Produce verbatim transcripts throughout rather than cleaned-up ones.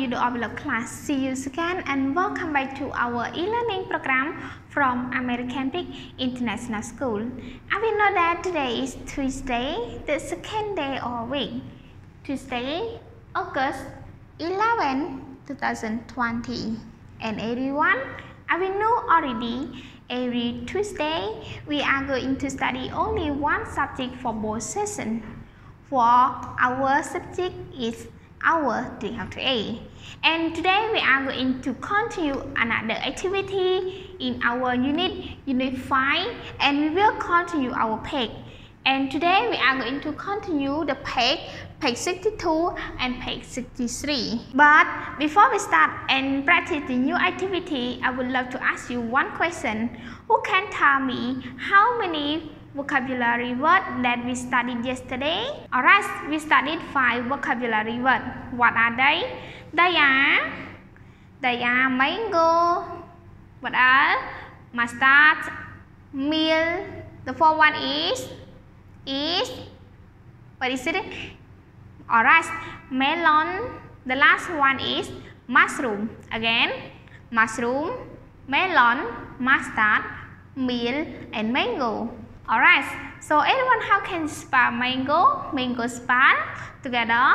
video of the class. See you again and welcome back to our e-learning program from American Big International School. I will know that today is Tuesday, the second day of week. Tuesday, August eleventh, two thousand twenty. And everyone, I will know already every Tuesday we are going to study only one subject for both sessions. For our subject is our TreeHouse A. And today we are going to continue another activity in our unit, unit five, and we will continue our page. And today we are going to continue the page, page sixty-two and page sixty-three. But before we start and practice the new activity, I would love to ask you one question. Who can tell me how many vocabulary words that we studied yesterday? Alright, we studied five vocabulary words. What are they? They are, they are mango, what else? Mustard, meal. The fourth one is, is, what is it? Alright, melon. The last one is mushroom. Again, mushroom, melon, mustard, meal, and mango. Alright, so everyone, how can you spell mango? Mango spell together.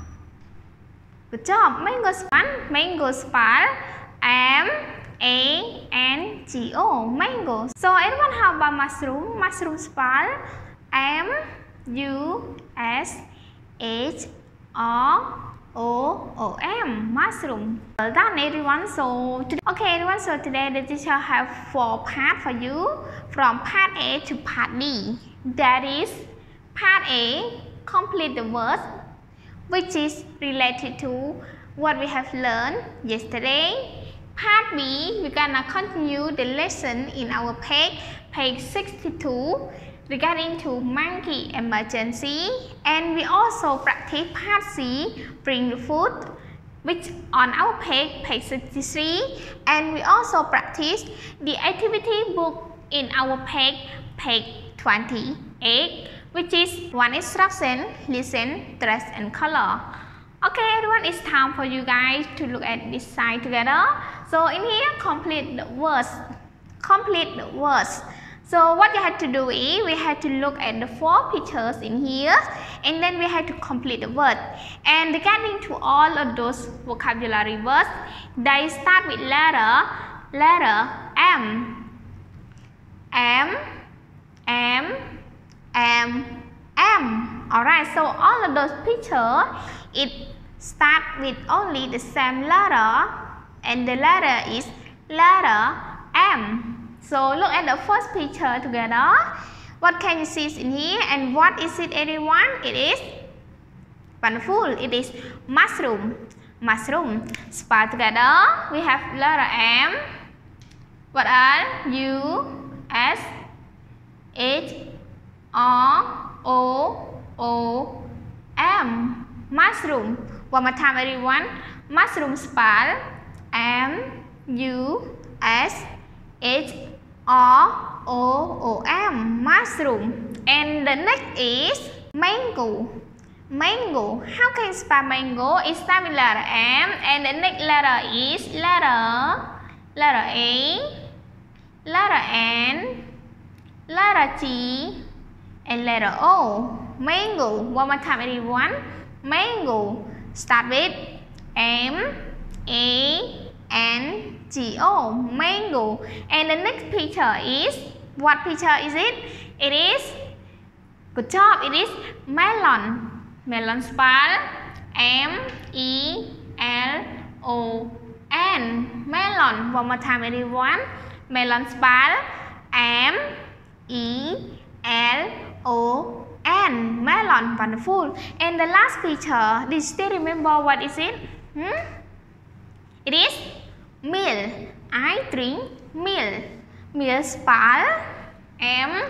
Good job. Mango spell, mango spell M A N G O, mango. So everyone, how about mushroom? Mushroom spell M U S H R O O M, mushroom. Well done everyone. So today, okay everyone, so today the teacher have four parts for you, from part A to part D. That is, part A, complete the words, which is related to what we have learned yesterday. Part B, we're gonna continue the lesson in our page, page sixty-two, regarding to monkey emergency. And we also practice part C, bring the food, which on our page, page sixty-three. And we also practice the activity book in our page, page twenty-eight, which is one instruction, listen, dress, and color. Okay everyone, it's time for you guys to look at this side together. So in here, complete the words, complete the words. So what you have to do is, we have to look at the four pictures in here, and then we have to complete the word. And regarding to all of those vocabulary words, they start with letter, letter M. M, M, M, M. Alright, so all of those pictures, it start with only the same letter, and the letter is letter M. So look at the first picture together. What can you see in here, and what is it everyone? It is wonderful. It is mushroom. Mushroom. Spell together. We have letter M. What are U S H R O O M. Mushroom. One more time everyone. Mushroom spell M U S H R O O M, mushroom. And the next is mango. Mango. How can you spell mango? It starts with letter M, and the next letter is letter, letter A, letter N, letter T, and letter O. Mango. One more time everyone. Mango. Start with M A N G O, mango. And the next picture is, what picture is it? It is, good job, it is melon. Melon spell M E L O N, melon. One more time everyone. Melon spell M E L O N, melon. Wonderful. And the last picture, do you still remember what is it? Hmm? It is milk. I drink milk. Milk spell M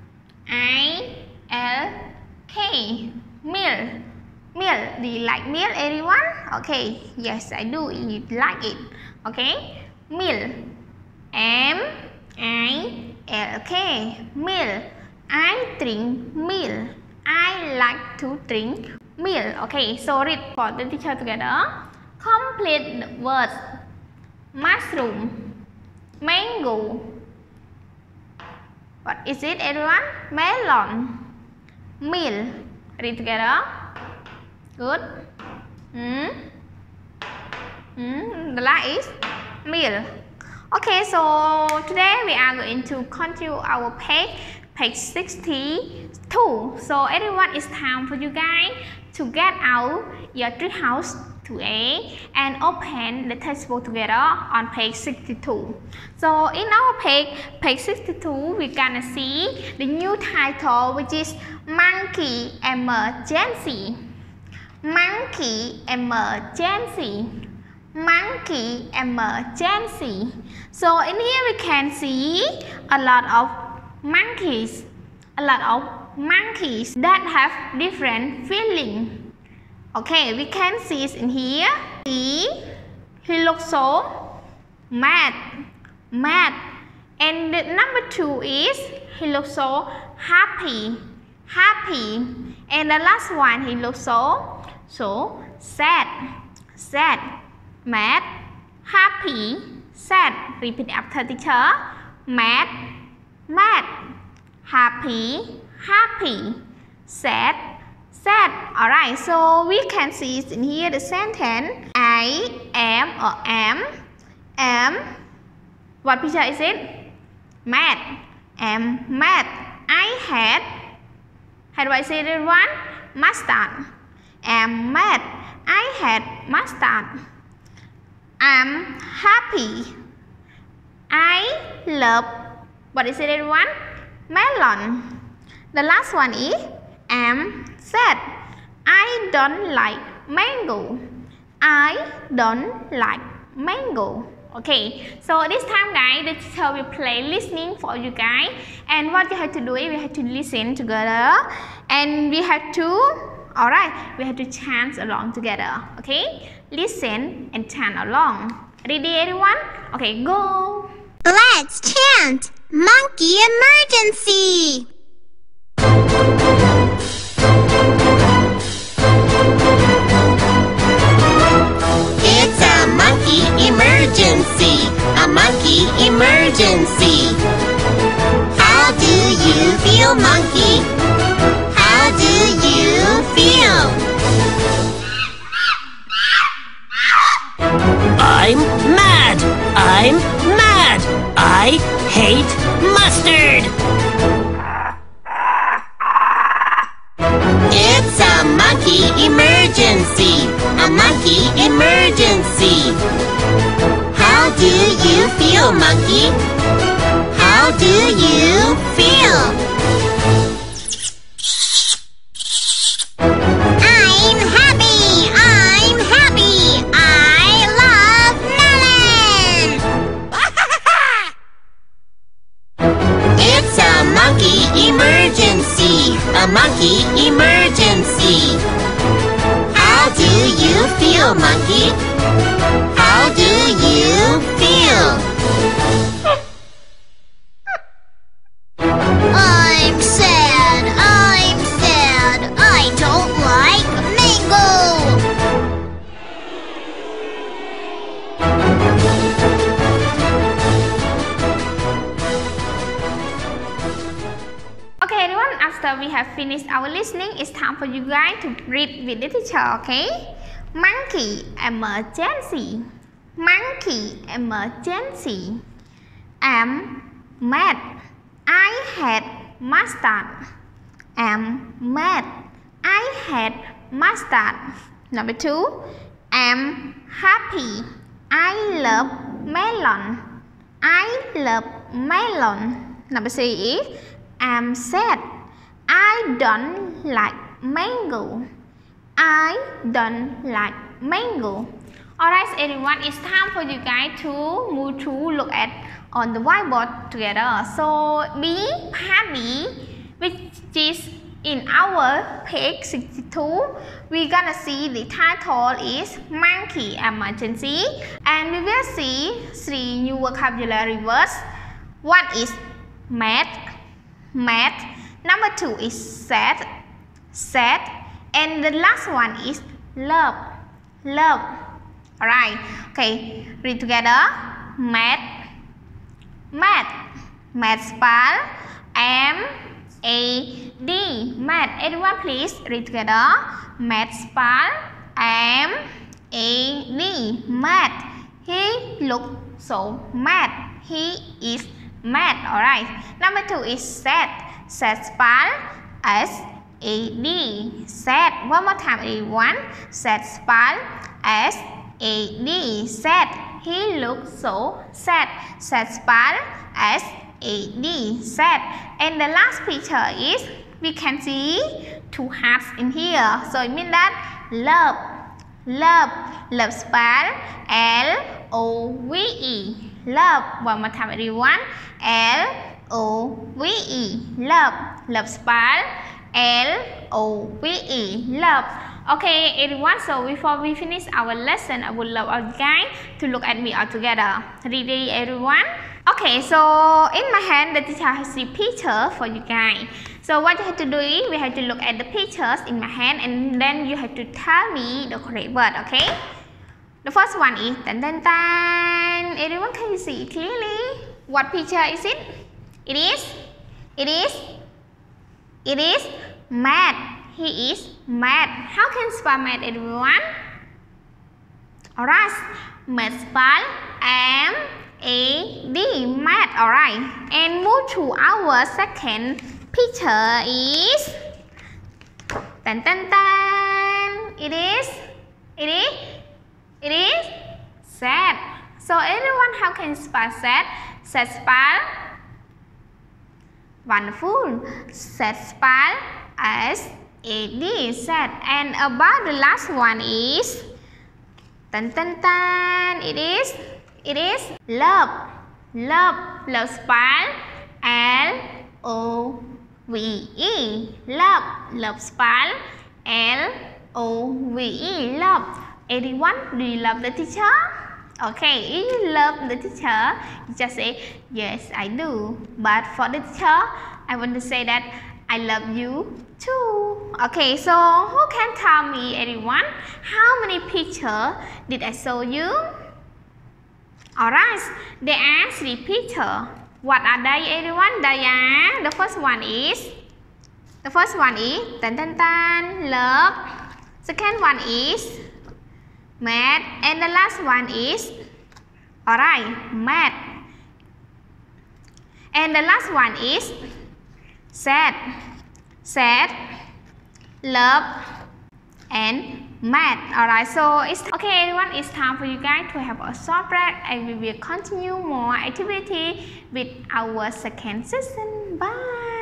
I L K. Milk. Milk. Do you like milk everyone? Okay. Yes, I do. You like it. Okay. Milk. M I L K. Milk. I drink milk. I like to drink milk. Okay. So read for the teacher together. Complete the words. Mushroom, mango. What is it, everyone? Melon, meal. Read together. Good. Mm. Mm. The last is meal. Okay, so today we are going to continue our page, page sixty-two. So everyone, it's time for you guys to get out your TreeHouse two A and open the textbook together on page sixty-two. So in our page, page sixty-two, we're gonna see the new title, which is Monkey Emergency. Monkey Emergency. Monkey Emergency. So in here we can see a lot of monkeys, a lot of monkeys that have different feelings. Okay, we can see it in here. He, he looks so mad, mad. And the number two is he looks so happy, happy. And the last one, he looks so, so sad, sad, mad, happy, sad. Repeat after teacher. Mad, mad, happy, happy, sad, sad. Alright, so we can see it in here the sentence I am or am, am. What picture is it? Mad. Am mad. I had, how do I say that one? Mustard. Am mad. I had mustard. I'm happy. I love, what is it that one? Melon. The last one is am sad. I don't like mango. I don't like mango. Okay, so this time guys, the teacher will play listening for you guys. And what you have to do is we have to listen together. And we have to, alright, we have to chant along together. Okay, listen and chant along. Ready everyone? Okay, go. Let's chant Monkey Emergency. It's a monkey emergency, a monkey emergency. How do you feel, monkey? How do you feel? I'm mad! I'm mad! I hate mustard! It's a monkey emergency, a monkey emergency. How do you feel, monkey? How do you feel? I'm happy, I'm happy, I love melon! It's a monkey emergency, a monkey emergency. How do you feel, monkey? How do you feel? I'm sad, I'm sad, I don't like mango. Okay everyone, after we have finished our listening, it's time for you guys to read with the teacher, okay? Monkey emergency. Monkey emergency. I'm mad. I had mustard. I'm mad. I had mustard. Number two. I'm happy. I love melon. I love melon. Number three is I'm sad. I don't like mango. I don't like mango. Alright everyone, it's time for you guys to move to look at on the whiteboard together. So B, part B, which is in our page sixty-two, we're gonna see the title is Monkey Emergency, and we will see three new vocabulary words. One is mad, mad. Number two is sad, sad. And the last one is love, love. Alright, okay, read together. Math, math, math spell M A D, math. Everyone please read together. Math spell M A D, math. He looks so mad. He is mad. Alright. Number two is sad. Sad spell S A D. Sad. One more time, everyone. Sad spell S A D. Sad. He looks so sad. Sad spell S A D. Sad. And the last picture is, we can see two hearts in here. So it means that love. Love. Love spell L O V E. Love. One more time, everyone. L O V E. Love. Love spell L O V E. Love. Okay, everyone. So before we finish our lesson, I would love you guys to look at me all together. Ready, everyone? Okay, so in my hand, the teacher has the picture for you guys. So what you have to do is, we have to look at the pictures in my hand, and then you have to tell me the correct word. Okay? The first one is tan tan tan. Everyone, can you see it clearly? What picture is it? It is. It is. It is mad. He is mad. How can you spell mad, everyone? Alright. Mad spell M A D. Mad. Alright. And move to our second picture is tan tan tan. It is. It is. It is sad. So everyone, how can you spell sad? Sad spell wonderful. Sad spell S A D. Sad. And about the last one is tan tan tan. It is. It is love. Love. Love spell L O V E. Love. Love spell L O V E. Love. Everyone, do you love the teacher? Okay, if you love the teacher, you just say, yes, I do. But for the teacher, I want to say that I love you too. Okay, so who can tell me, everyone, how many pictures did I show you? Alright, there are three pictures. What are they, everyone? They are, the first one is, the first one is, tan tan tan, love. Second one is, mad, and the last one is, alright, mad, and the last one is sad, sad, love, and mad. Alright, so it's okay, everyone. It's time for you guys to have a short break, and we will continue more activity with our second session. Bye.